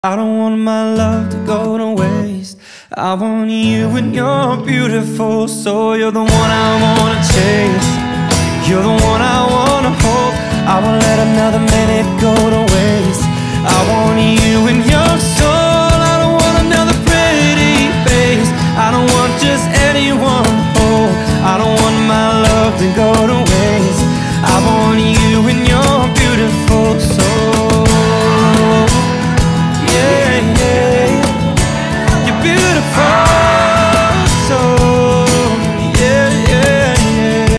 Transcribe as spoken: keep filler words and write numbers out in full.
I don't want my love to go to waste. I want you and you're beautiful, so you're the one I wanna chase. You're the one I wanna hold. I won't let another minute go to waste. I want you and your soul. I don't want another pretty face. I don't want just anyone whole. I don't want my love to go to